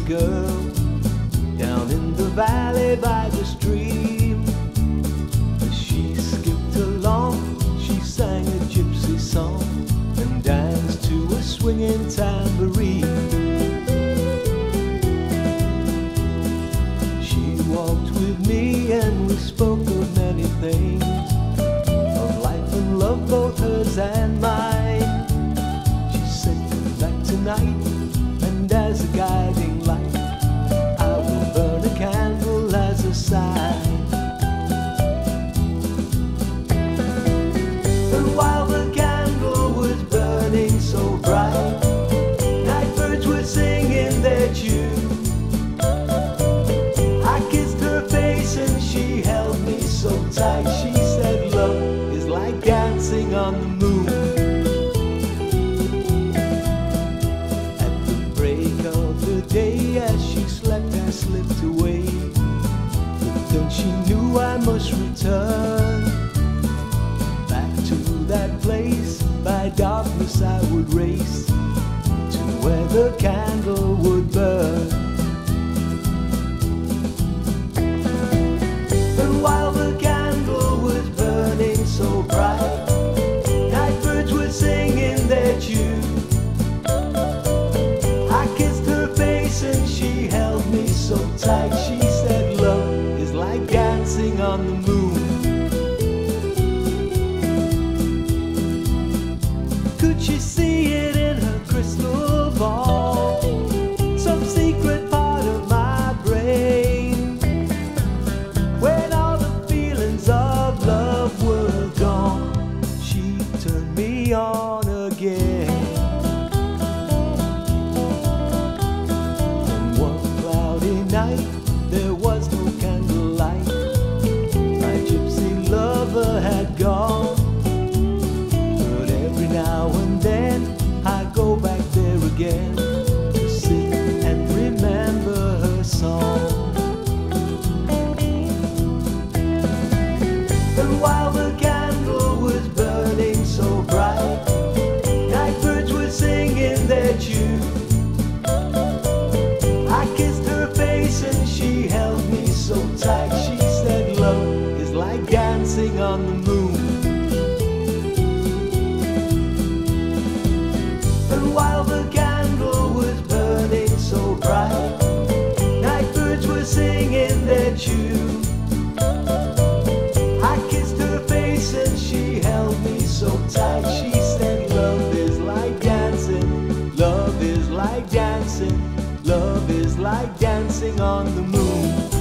girl down in the valley by the stream. As she skipped along, she sang a gypsy song and danced to a swinging tambourine. She walked with me and we spoke of many things, of life and love, both hers and mine. She said, come back tonight, and as a guiding light I will burn a candle as a sign. And while the candle was burning so bright, night birds were singing their tune. I kissed her face and she held me so tight. She said love is like dancing on the moon. At the break of the day, as she slept, I slipped away. But then she knew I must return back to that place. By darkness I would race to where the candle would burn. And while the candle was burning so bright, night birds were singing their tune. I kissed her face and she held me so tight. She said love is like dancing on the moon. Could she see it in her crystal ball, some secret part of my brain? When all the feelings of love were gone, she turned me on again. And one cloudy night, there was no candlelight. My gypsy lover had gone. But every now and then I go back there again to sit and remember her song. And while the candle was burning so bright, night birds were singing their tune. I kissed her face and she held me so tight. She said love is like dancing on the moon. And while the candle was burning so bright, night birds were singing their tune. I kissed her face and she held me so tight. She said love is like dancing, love is like dancing, love is like dancing on the moon.